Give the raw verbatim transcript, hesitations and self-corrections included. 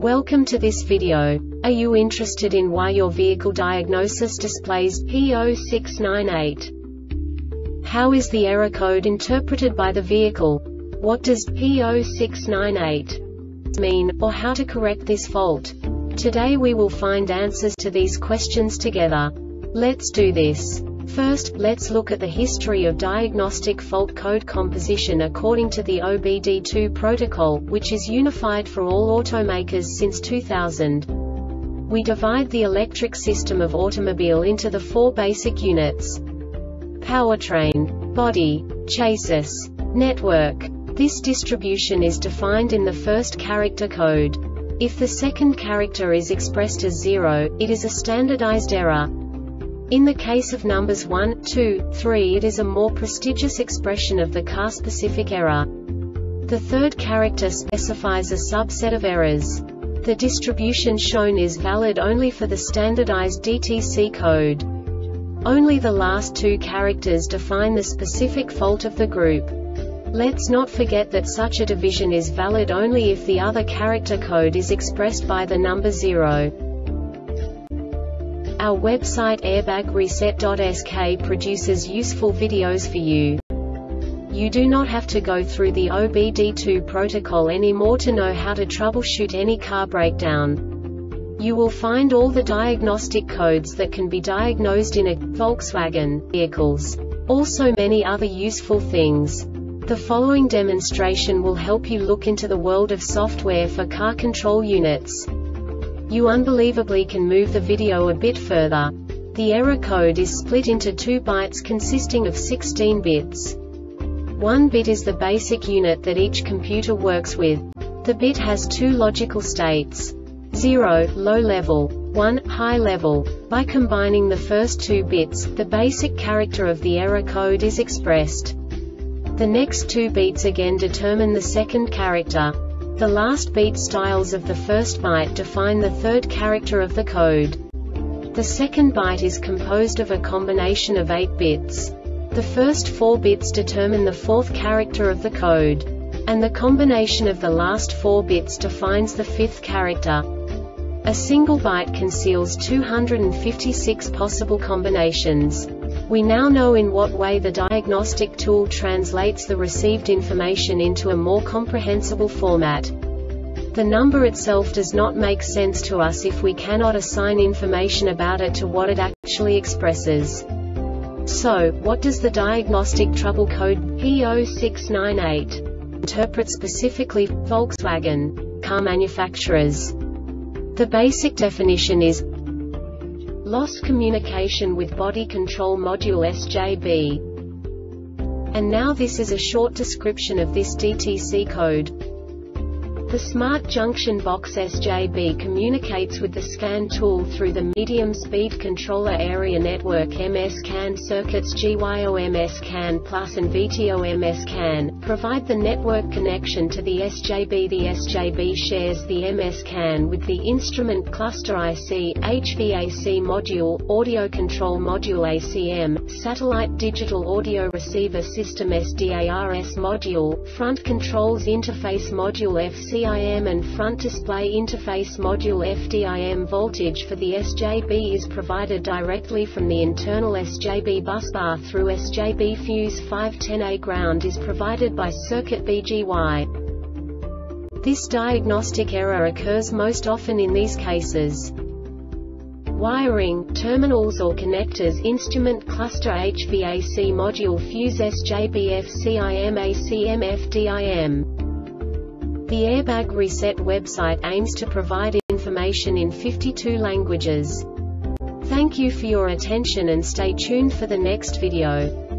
Welcome to this video. Are you interested in why your vehicle diagnosis displays P zero six nine eight? How is the error code interpreted by the vehicle? What does P zero six nine eight mean, or how to correct this fault? Today we will find answers to these questions together. Let's do this. First, let's look at the history of diagnostic fault code composition according to the O B D two protocol, which is unified for all automakers since two thousand. We divide the electric system of automobile into the four basic units: powertrain, body, chassis, network. This distribution is defined in the first character code. If the second character is expressed as zero, it is a standardized error. In the case of numbers one, two, three, it is a more prestigious expression of the car-specific error. The third character specifies a subset of errors. The distribution shown is valid only for the standardized D T C code. Only the last two characters define the specific fault of the group. Let's not forget that such a division is valid only if the other character code is expressed by the number zero. Our website airbag reset dot S K produces useful videos for you. You do not have to go through the O B D two protocol anymore to know how to troubleshoot any car breakdown. You will find all the diagnostic codes that can be diagnosed in a Volkswagen vehicles. Also many other useful things. The following demonstration will help you look into the world of software for car control units. You unbelievably can move the video a bit further. The error code is split into two bytes consisting of sixteen bits. One bit is the basic unit that each computer works with. The bit has two logical states: zero, low level, one, high level. By combining the first two bits, the basic character of the error code is expressed. The next two bits again determine the second character. The last beat styles of the first byte define the third character of the code. The second byte is composed of a combination of eight bits. The first four bits determine the fourth character of the code. And the combination of the last four bits defines the fifth character. A single byte conceals two hundred fifty-six possible combinations. We now know in what way the diagnostic tool translates the received information into a more comprehensible format. The number itself does not make sense to us if we cannot assign information about it to what it actually expresses. So, what does the diagnostic trouble code P zero six nine eight interpret specifically for Volkswagen car manufacturers? The basic definition is lost communication with body control module S J B. And now this is a short description of this D T C code. The Smart Junction Box S J B communicates with the scan tool through the Medium Speed Controller Area Network M S C A N circuits G Y O M S C A N Plus and V T O M S C A N, provide the network connection to the S J B. The S J B shares the M S C A N with the Instrument Cluster I C, H V A C Module, Audio Control Module A C M, Satellite Digital Audio Receiver System S D A R S Module, Front Controls Interface Module F C I M and Front Display Interface Module F D I M. Voltage for the S J B is provided directly from the internal S J B busbar through S J B fuse five ten A. Ground is provided by circuit B G Y. This diagnostic error occurs most often in these cases: wiring, terminals or connectors, instrument cluster H V A C module, fuse S J B F C I M A C M F D I M. The Airbag Reset website aims to provide information in fifty-two languages. Thank you for your attention and stay tuned for the next video.